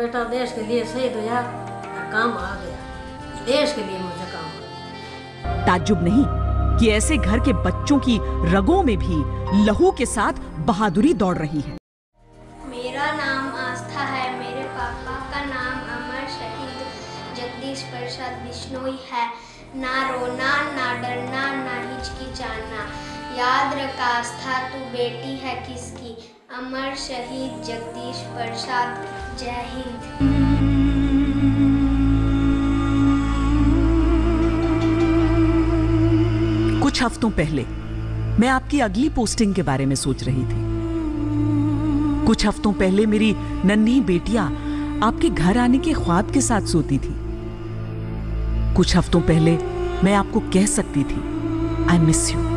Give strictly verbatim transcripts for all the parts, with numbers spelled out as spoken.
बेटा देश के लिए शहीद हुआ, काम आ गया, देश के लिए मुझे काम आ गया। ताज्जुब नहीं कि ऐसे घर के बच्चों की रगों में भी लहू के साथ बहादुरी दौड़ रही है। मेरा नाम आस्था है, मेरे पापा का नाम अमर शहीद जगदीश बिश्नोई है। ना रोना, ना डरना, ना हिचकिचाना, याद रख आस्था तू बेटी है किसकी। अमर शहीद जगदीश प्रसाद, जय हिंद। कुछ हफ्तों पहले मैं आपकी अगली पोस्टिंग के बारे में सोच रही थी। कुछ हफ्तों पहले मेरी नन्ही बेटियां आपके घर आने के ख्वाब के साथ सोती थी। कुछ हफ्तों पहले मैं आपको कह सकती थी आई मिस यू।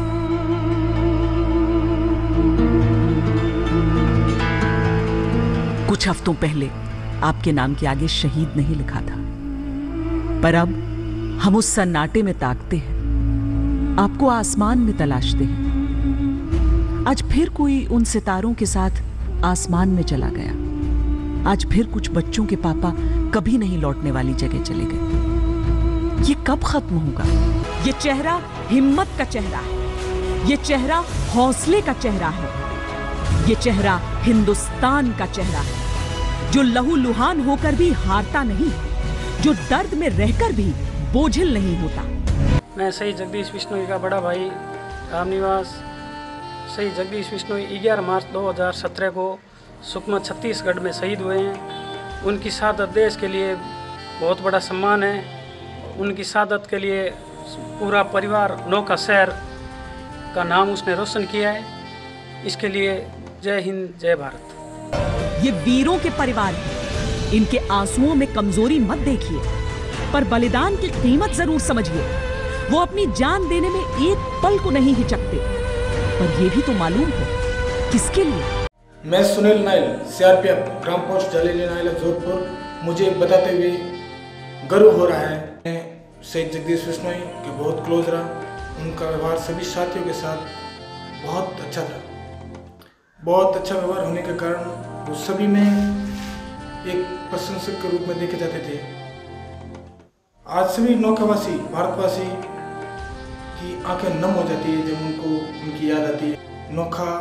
कुछ हफ्तों पहले आपके नाम के आगे शहीद नहीं लिखा था, पर अब हम उस सन्नाटे में ताकते हैं, आपको आसमान में तलाशते हैं। आज फिर कोई उन सितारों के साथ आसमान में चला गया। आज फिर कुछ बच्चों के पापा कभी नहीं लौटने वाली जगह चले गए। ये कब खत्म होगा? ये चेहरा हिम्मत का चेहरा है, ये चेहरा हौसले का चेहरा है, ये चेहरा हिंदुस्तान का चेहरा है, जो लहू लुहान होकर भी हारता नहीं, जो दर्द में रहकर भी बोझिल नहीं होता। मैं शहीद जगदीश बिश्नोई का बड़ा भाई राम निवास शहीद जगदीश बिश्नोई ग्यारह मार्च दो हज़ार सत्रह को सुकमा छत्तीसगढ़ में शहीद हुए हैं। उनकी शहादत देश के लिए बहुत बड़ा सम्मान है। उनकी शहादत के लिए पूरा परिवार नोखा शहर का नाम उसने रोशन किया है। इसके लिए जय हिंद, जय भारत। ये वीरों के परिवार हैं। इनके आंसुओं में कमजोरी मत देखिए, पर बलिदान की कीमत जरूर समझिए। वो अपनी जान देने में एक पल को नहीं हिचकते, पर ये भी तो मालूम हो किसके लिए। मैं सुनील नाइल, सीआरपीएफ ग्राम पोस्ट जलेली नाइल जोधपुर। मुझे बताते हुए गर्व हो रहा है। मैं शहीद जगदीश बिश्नोई के बहुत क्लोज रहा। उनका व्यवहार सभी साथियों के साथ बहुत अच्छा था। बहुत अच्छा व्यवहार होने के कारण वो सभी में एक प्रशंसक के रूप में देखे जाते थे। आज सभी नौखावासी, भारतवासी की आंखें नम हो जाती है जब उनको उनकी याद आती है। नोखा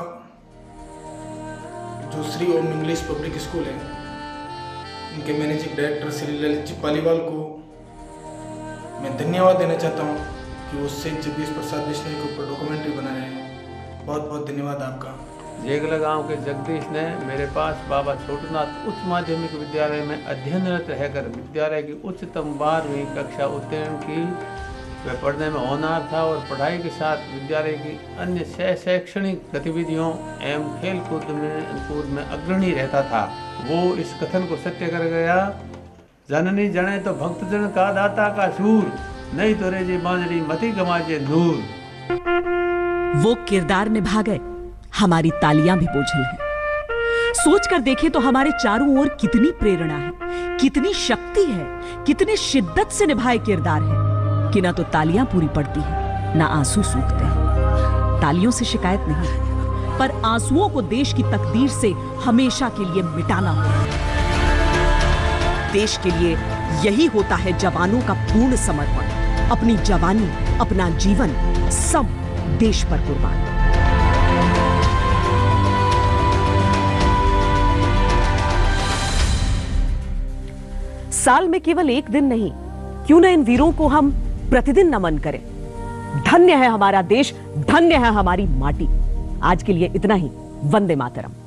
जो Shri Om English public school है, उनके मैनेजिंग डायरेक्टर श्री ललित जी पालीवाल को मैं धन्यवाद देना चाहता हूँ कि वो शहीद जगदीश प्रसाद बिश्नोई के ऊपर डॉक्यूमेंट्री बना रहे हैं। बहुत बहुत धन्यवाद आपका। जेगला गांव के जगदीश ने मेरे पास बाबा छोटूनाथ उच्च माध्यमिक विद्यालय में अध्ययनरत रहकर विद्यालय की उच्चतम बारहवीं कक्षा उत्तीर्ण की। वह पढ़ने में होनहार था और पढ़ाई के साथ विद्यालय की अन्य शैक्षणिक गतिविधियों एवं खेल कूद में कूद में अग्रणी रहता था। वो इस कथन को सत्य कर गया, जननी जने तो भक्तजन का दाता का सूर, नहीं तो रे जी बांजरी मती गमाजे नूर। वो किरदार निभा गए, हमारी तालियां भी बोझिल हैं। सोच कर देखें तो हमारे चारों ओर कितनी प्रेरणा है, कितनी शक्ति है, कितने शिद्दत से निभाए किरदार है कि ना तो तालियां पूरी पड़ती हैं, ना आंसू सूखते हैं। तालियों से शिकायत नहीं, पर आंसुओं को देश की तकदीर से हमेशा के लिए मिटाना होगा। देश के लिए यही होता है जवानों का पूर्ण समर्पण। अपनी जवानी, अपना जीवन सब देश पर कुर्बान। साल में केवल एक दिन नहीं, क्यों न इन वीरों को हम प्रतिदिन नमन करें। धन्य है हमारा देश, धन्य है हमारी माटी। आज के लिए इतना ही। वंदे मातरम।